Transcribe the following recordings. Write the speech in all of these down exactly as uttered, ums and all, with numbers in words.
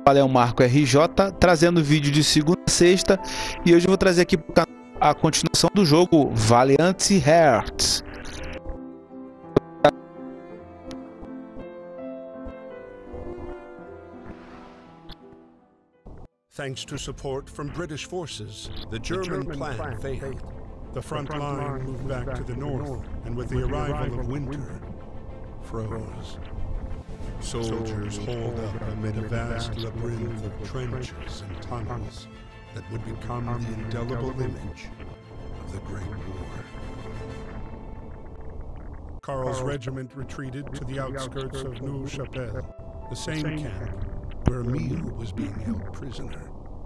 É o Marco R J, trazendo vídeo de segunda a sexta, e hoje eu vou trazer aqui a continuação do jogo Valiant Hearts. Thanks to support from British forces, the German plan failed. The front line moved back to the north, and with the arrival of winter, froze. Soldiers holed up amid a vast labyrinth of trenches and tunnels that would become the indelible image of the Great War. Karl's regiment retreated to the outskirts of Neuve-Chapelle, the same camp where Emile was being held prisoner.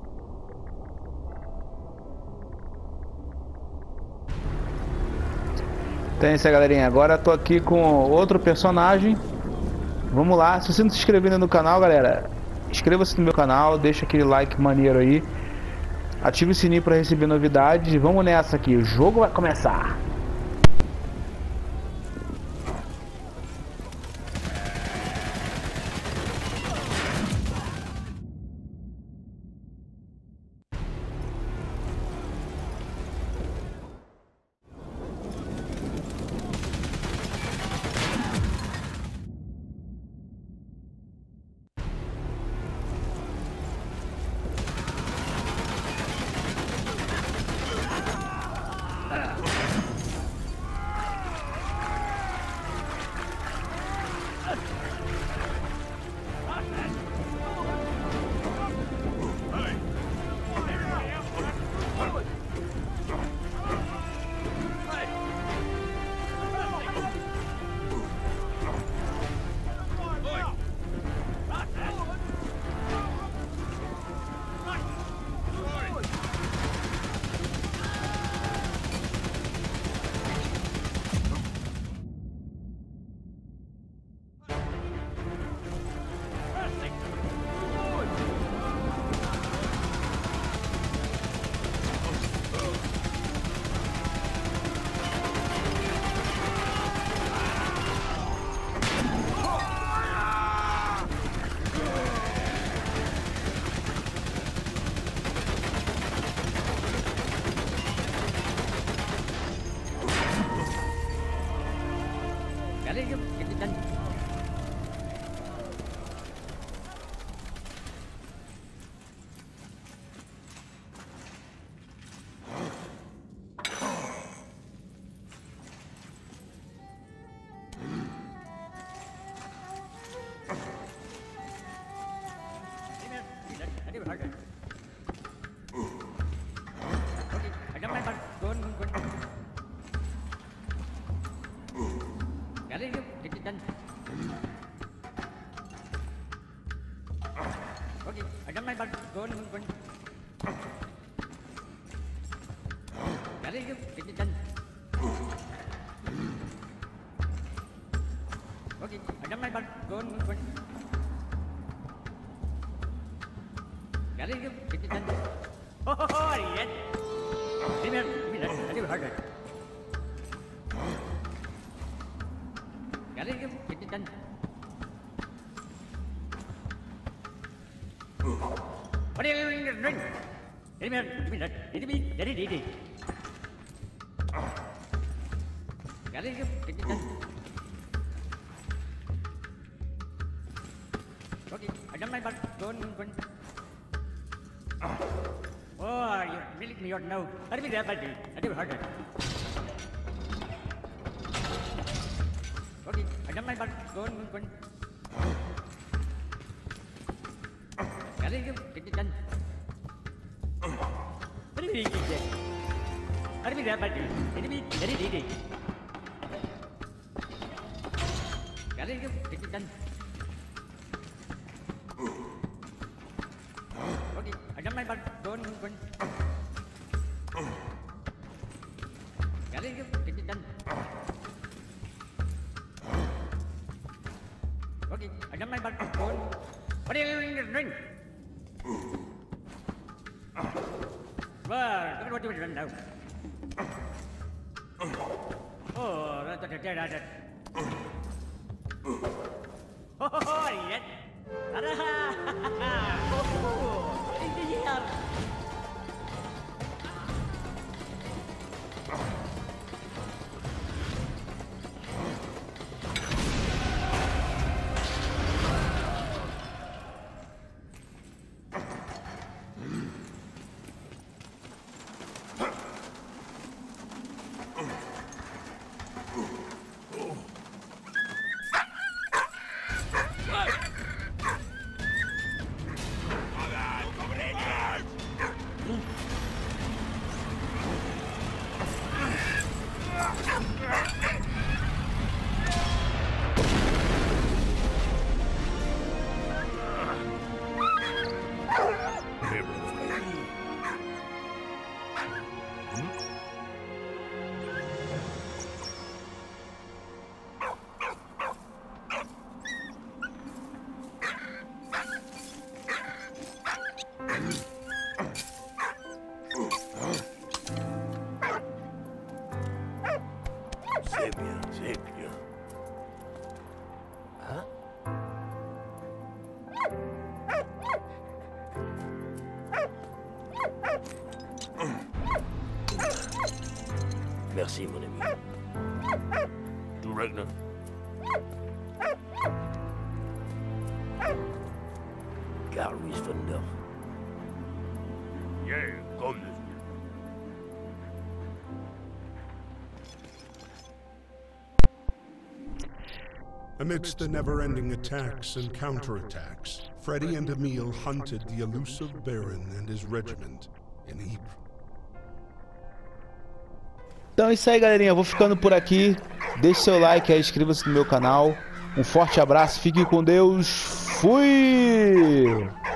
Então é isso aí, galerinha. Agora tô aqui com outro personagem. Vamos lá. Se você não se inscreveu no canal, galera, inscreva-se no meu canal, deixa aquele like maneiro aí, ative o sininho para receber novidades. Vamos nessa aqui, o jogo vai começar. Oh, you're really me or no? I didn't have that. I didn't heard it. Okay, I don't mind, but go on, go on. Got it, get it done. What do you mean, kid? I didn't have that. I didn't get it, it. Got it, get it done. Okay, I don't mind, but go on, go on. Got it, get it done. Okay, I don't mind, but go on. What are you doing? Well, look at what you're doing now. Oh, that's what you're doing. Oh, yes. Merci, mon ami. Du Ragnar. Carl Louis Thunder. Yeah, comme Amidst the never-ending attacks and counterattacks, Freddy and Emil hunted the elusive Baron and his regiment in Ypres. Então é isso aí, galerinha. Eu vou ficando por aqui. Deixe seu like aí, inscreva-se no meu canal. Um forte abraço, fique com Deus. Fui!